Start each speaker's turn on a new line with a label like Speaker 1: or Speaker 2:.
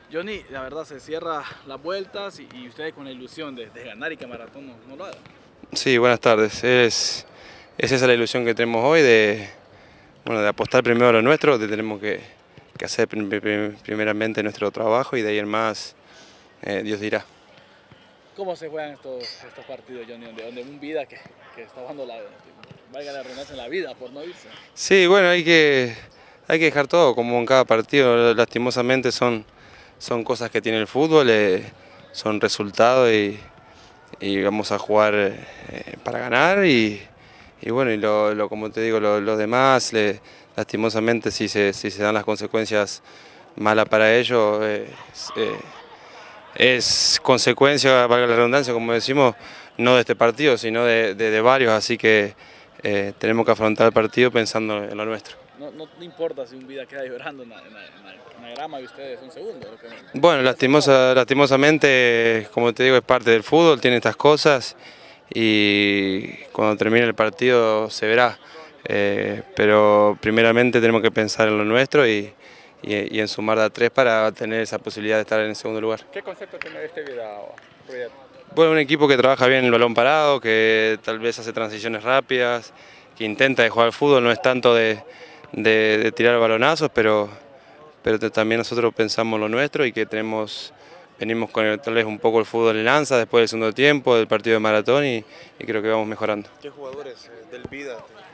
Speaker 1: Johnny, la verdad se cierra las vueltas y ustedes con la ilusión de ganar y que Maratón no lo haga.
Speaker 2: Sí, buenas tardes. Es esa la ilusión que tenemos hoy bueno, de apostar primero a lo nuestro, tenemos que hacer primeramente nuestro trabajo y de ahí en más Dios dirá.
Speaker 1: ¿Cómo se juegan estos partidos, Johnny? Donde un vida que está jugando valga la redundancia en la vida por no irse.
Speaker 2: Sí, bueno, hay que dejar todo, como en cada partido, lastimosamente son cosas que tiene el fútbol, son resultados y vamos a jugar para ganar y bueno, como te digo, lo demás, lastimosamente si se dan las consecuencias malas para ellos, es consecuencia, valga la redundancia, como decimos, no de este partido, sino de varios, así que tenemos que afrontar el partido pensando en lo nuestro.
Speaker 1: No importa si un vida queda llorando en la grama y ustedes un segundo.
Speaker 2: Bueno, lastimosamente, como te digo, es parte del fútbol, tiene estas cosas y cuando termine el partido se verá. Pero primeramente tenemos que pensar en lo nuestro y en sumar de a tres para tener esa posibilidad de estar en el segundo lugar.
Speaker 3: ¿Qué concepto tiene de este vida, Roger?
Speaker 2: Bueno, un equipo que trabaja bien el balón parado, que tal vez hace transiciones rápidas, que intenta de jugar al fútbol, no es tanto de tirar balonazos, pero también nosotros pensamos lo nuestro y que venimos con tal vez un poco el fútbol en lanza después del segundo tiempo, del partido de Maratón y creo que vamos mejorando.
Speaker 4: ¿Qué jugadores del Vida